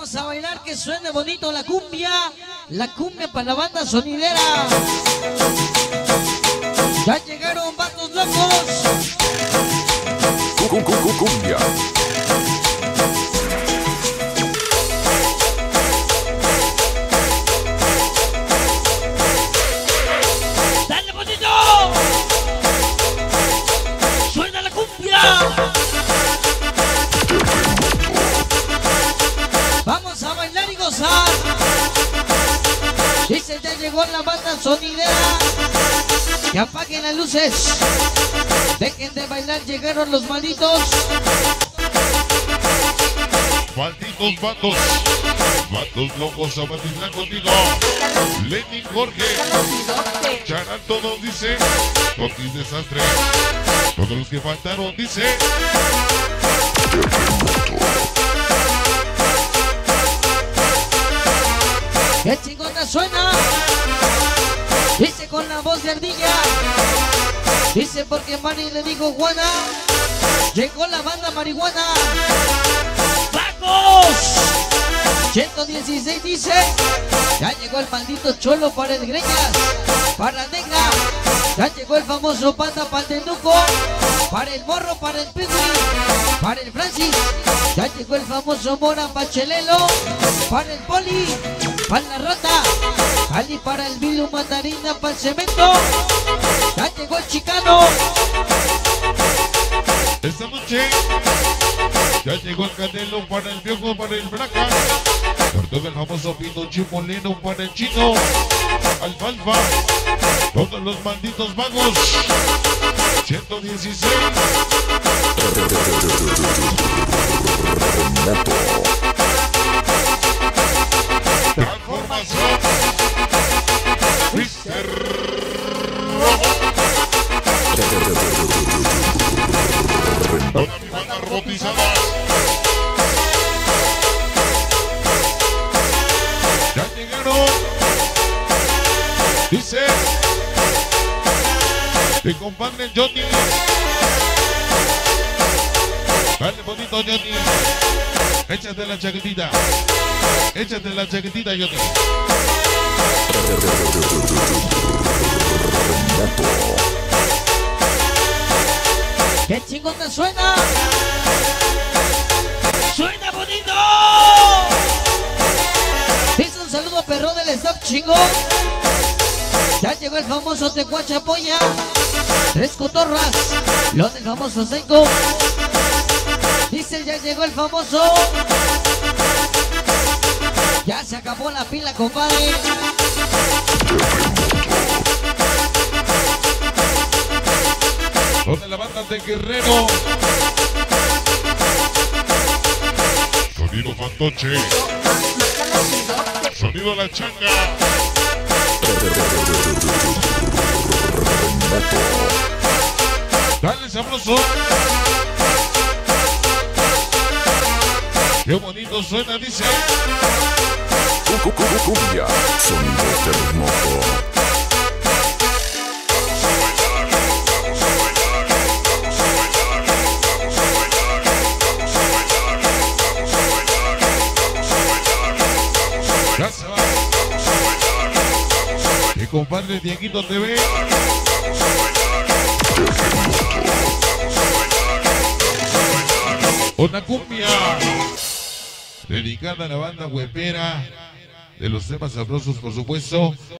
Vamos a bailar que suene bonito la cumbia para la banda sonidera. Ya llegaron vatos locos. Cumbia. ¡Dale bonito! ¡Suena la cumbia! Vamos a bailar y gozar. Dice, ya llegó la banda sonidera. Que apaguen las luces. Dejen de bailar, llegaron los malditos. Malditos vatos, vatos locos a bailar contigo. Lenny Jorge, Charal todos dice, Totis Desastre, todos los que faltaron dice. ¡Qué chingona suena! Dice con la voz de ardilla. Dice porque Mari le dijo Juana. Llegó la banda marihuana. ¡Vamos! 116 dice. Ya llegó el maldito cholo para el greñas. Para negra. Ya llegó el famoso panda para el tenuco. Para el morro, para el pingüi. Para el Francis. Ya llegó el famoso mora para Chelelo. Para el poli. Para la rata. Ali para el Bilu mandarina para el cemento. Ya llegó el chicano. Esta noche ya llegó el Canelo para el Viejo, para el Braca. Tortuga el famoso Pino Chimolino para el Chino. Alfalfa, todos los malditos vagos. 116. Transformación. Mister Rojo. Toda mi banda robotizada. Ya llegaron. Dice mi compadre Johnny. Dale bonito Johnny. Échate la chaquetita. Échate la chaquetita Johnny. ¡Qué chingona suena! ¡Suena bonito! Dice un saludo a perro del staff chingo. Ya llegó el famoso Tecuacha Polla. 3 cotorras. Lo del famoso Seiko. Dice ya llegó el famoso. Ya se acabó la pila, compadre. Donde la banda de Guerrero. Sonido Fantoche. Sonido La Changa. Dale sabroso. Qué bonito suena, dice. Cumbia. Sonido terremoto. Ya se va. Mi compadre Dieguito TV. Una cumbia dedicada a la banda huepera de los temas sabrosos, por supuesto.